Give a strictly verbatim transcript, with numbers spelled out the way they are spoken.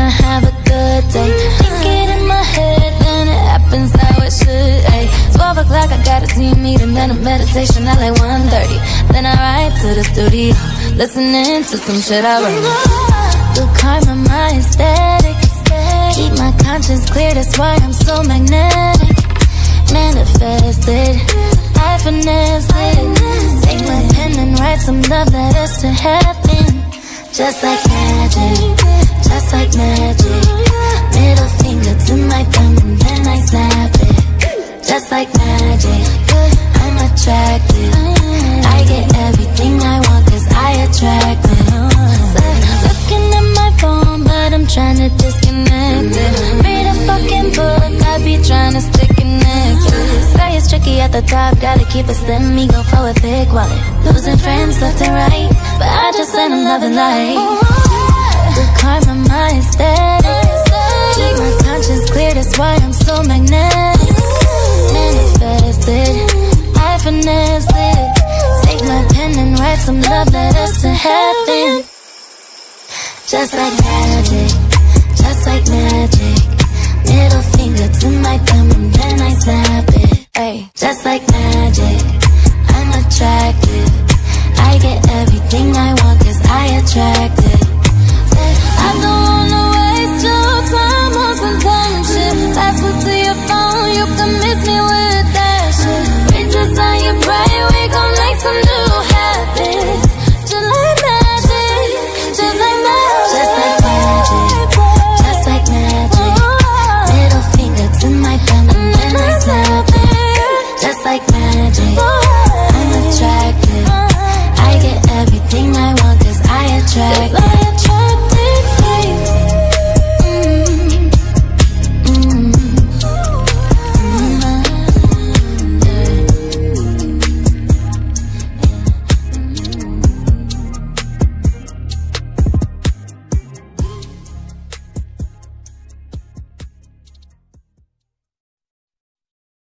I have a good day. Think it in my head, then it happens how it should. Ay, twelve o'clock, I got a team meeting, then a meditation at like one thirty. Then I ride to the studio, listening to some shit I wrote. Good karma, my aesthetic. Keep my conscience clear, that's why I'm so magnetic. Manifested, I finesse it. Take my pen and write some love letters to heaven. Just like magic, just like magic. Middle finger to my thumb and then I snap it. Just like magic, I'm attracted. I get everything I want cause I attract it. Looking at my phone but I'm trying to disconnect it. Read a fucking book, I be trying to stay connected. Say it's tricky at the top, gotta keep a slim ego for a big wallet. Losing friends left and right, but I just let them love and light. Good karma, my aesthetic. Keep my conscience clear, that's why I'm so magnetic. Manifested, I finesse it. Take my pen and write some love letters to heaven. Just like magic, just like magic. Middle finger to my thumb and then I snap it. Ay, just like magic.